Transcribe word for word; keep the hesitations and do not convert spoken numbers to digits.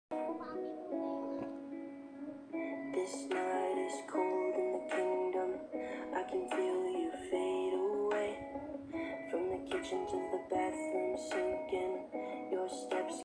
This night is cold in the kingdom. I can feel you fade away. From the kitchen to